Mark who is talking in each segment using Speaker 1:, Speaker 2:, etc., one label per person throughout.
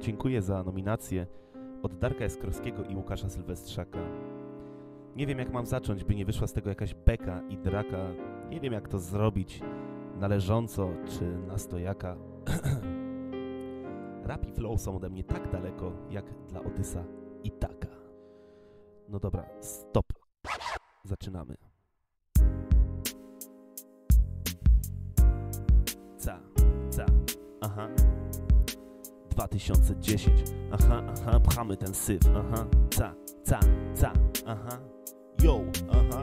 Speaker 1: Dziękuję za nominację od Darka Jaskrowskiego i Łukasza Sylwestrzaka. Nie wiem, jak mam zacząć, by nie wyszła z tego jakaś beka i draka. Nie wiem, jak to zrobić należąco czy na stojaka. Rap i flow są ode mnie tak daleko, jak dla Odysa i Taka. No dobra, stop. Zaczynamy. Aha. 2010. Aha, pchamy ten syf. Aha, aha. Yo, aha,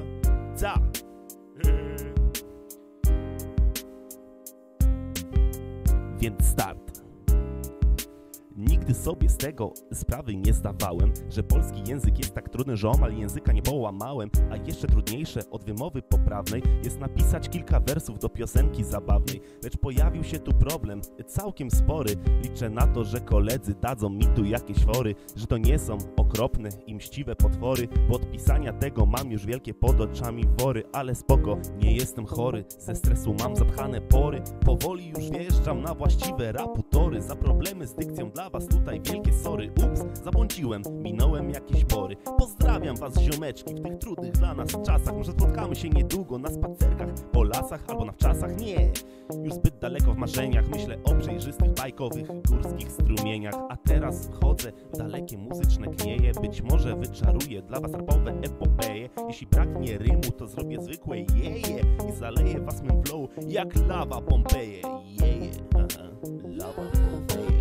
Speaker 1: Więc start. Nigdy sobie z tego sprawy nie zdawałem, że polski język jest tak trudny, że omal języka nie połamałem. A jeszcze trudniejsze od wymowy poprawnej jest napisać kilka wersów do piosenki zabawnej. Lecz pojawił się tu problem, całkiem spory. Liczę na to, że koledzy dadzą mi tu jakieś fory, że to nie są okropne i mściwe potwory, bo od pisania tego mam już wielkie pod oczami wory. Ale spoko, nie jestem chory, ze stresu mam zapchane pory. Powoli już wjeżdżam na właściwe rapu tory. Za problemy z dykcją dla was tutaj wielkie sorry. Ups, zabłądziłem, minąłem jakieś pory. Pozdrawiam was, ziomeczki, w tych trudnych dla nas czasach. Może spotkamy się niedługo na spacerkach po lasach albo na wczasach. Nie, już zbyt daleko w marzeniach. Myślę o przejrzystych, bajkowych, górskich strumieniach. A teraz wchodzę w dalekie muzyczne knieje. Być może wyczaruję dla was rapowe epopeje. Jeśli braknie rymu, to zrobię zwykłe jeje i zaleję was mym flow jak lawa Pompeje. Jeje, aha, lawa Pompeje.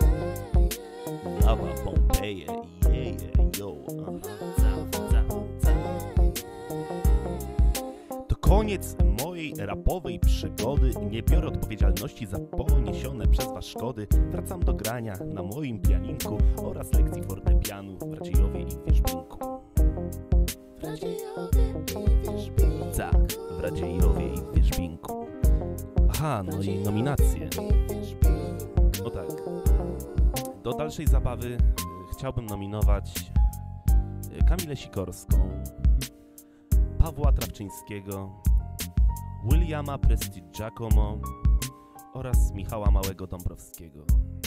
Speaker 1: Lawa Pompeje, jeje, yo, To koniec mojej rapowej przygody. Nie biorę odpowiedzialności za poniesione przez was szkody. Wracam do grania na moim pianinku oraz lekcji fortepianu w Radziejowie i Wierzbinku. W Radziejowie i Wierzbinku. Tak, w Radziejowie i Wierzbinku. Aha, no i nominacje. No tak. Do dalszej zabawy chciałbym nominować Kamilę Sikorską, Pawła Trawczyńskiego, Williama Prestige Giacomo oraz Michała Małego Dąbrowskiego.